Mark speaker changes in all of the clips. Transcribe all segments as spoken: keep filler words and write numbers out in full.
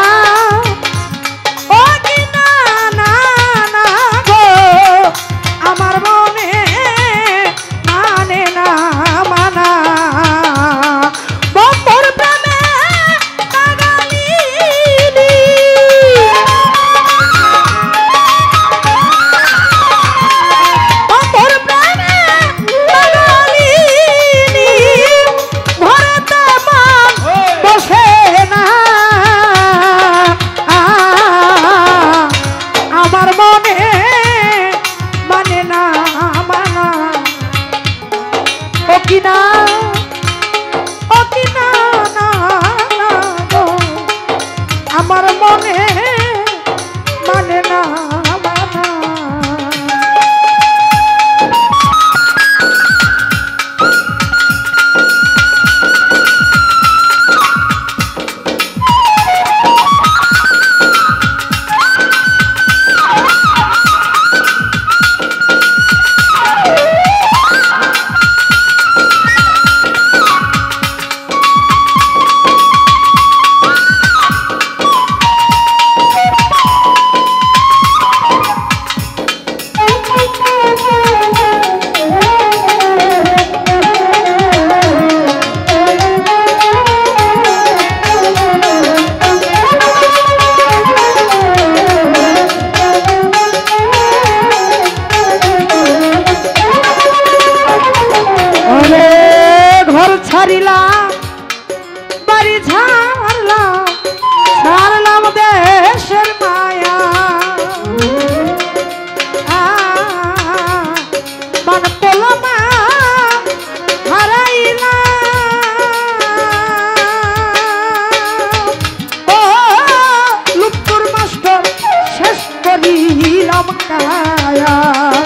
Speaker 1: ও কি না না না গো আমার মনে মানে না মানা বন্ধুর প্রেমে পাগলিনী বন্ধুর প্রেমে পাগলিনী ঘরেতে মন বসে না আমার মনে মানে না মানা ও কি না ও কি না না না গো আমার মনে মানে না মানা ছাড়িলাম বাড়ি ছাড়লাম ছাড়লাম দেশের মায়া মান পোলমা হারাইলাম ও লুপ্তুর মাস্টার শেষ করিলাম কায়া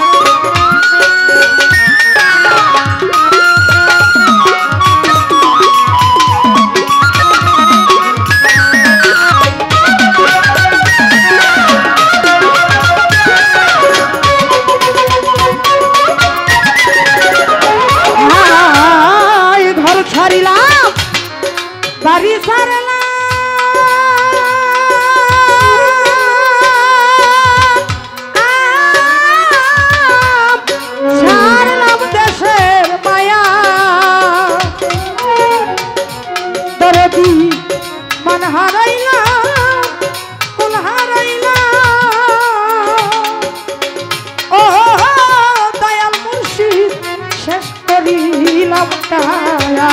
Speaker 1: বাড়ি ছাড়লাম ছাড়লাম দেশের মায়া দরদি মান হারাইলাম কুল হারাইলাম ও দয়াল মুর্শিদ শেষ করিলাম কায়া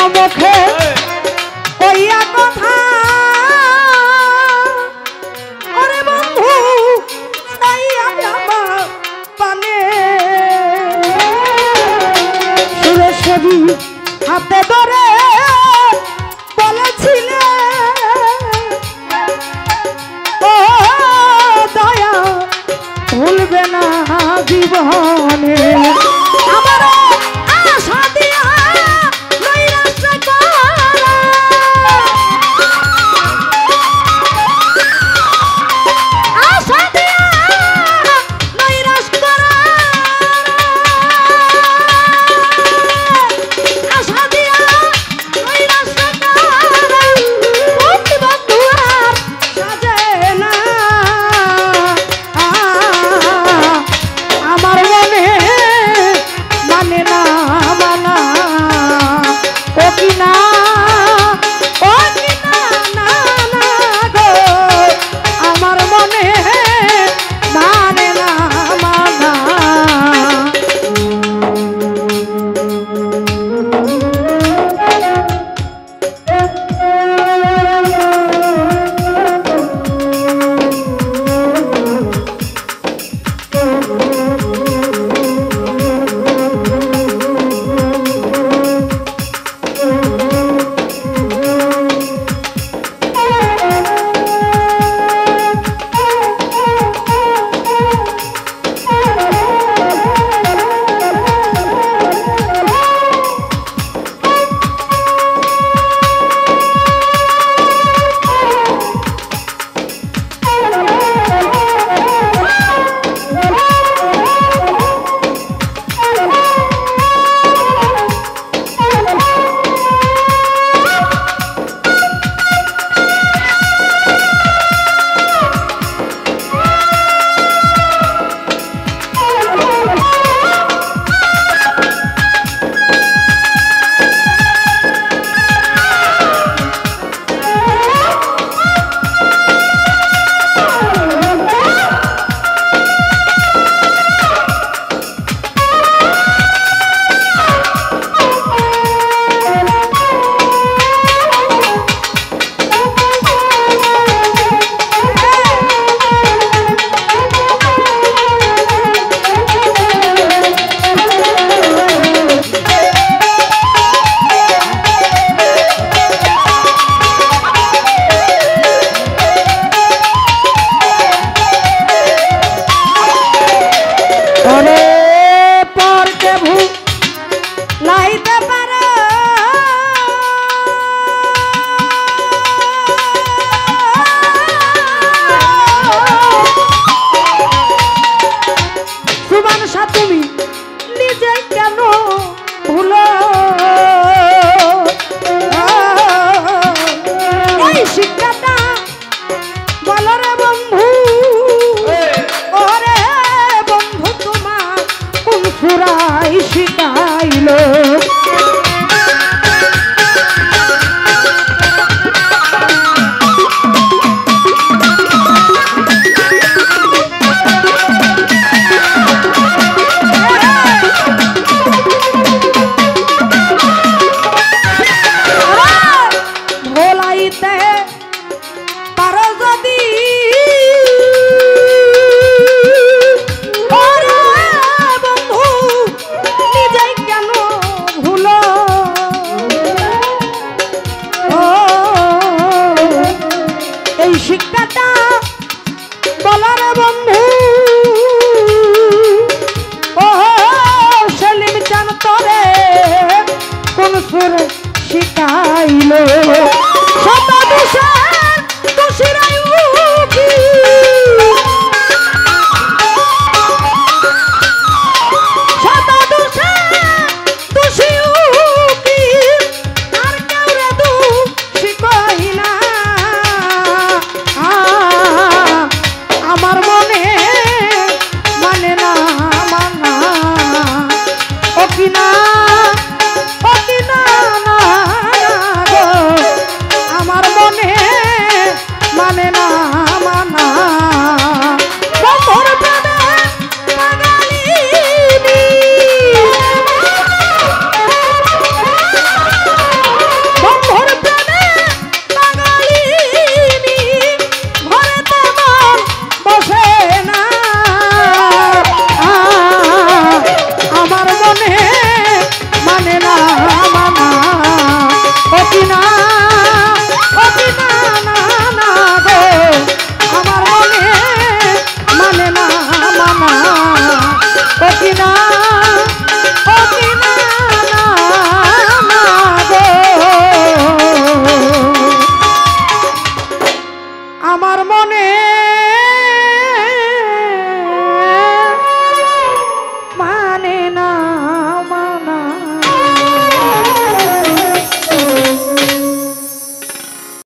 Speaker 1: মুখে কইয়া কথা ওরে বন্ধু চাইয়া আমার পানে সুরেশ্বরী হাতে ধরে বলেছিলে ও দয়া ভুলবে না জীবনে আমার আশা দিয়া নৈরাশ্য করা আশা দিয়া নৈরাশ করা আশা দিয়া নৈরাশ করা বন্ধু বন্ধু আর সাজে না আমার মনে মানে না মানা ও কি না ও কি না না না গো আমার মনে মানে না মানা তুমি নিজে কেন ভুলো এই শিক্ষাটা বলো রে বন্ধু ওরে বন্ধু তোমার কোন ফুরাই শিখাইলো শিক্ষাটা বলার বন্ধু ও সেলিম চান তোরে কোন সুর শিখাইলো শত দোষের দোষীরাই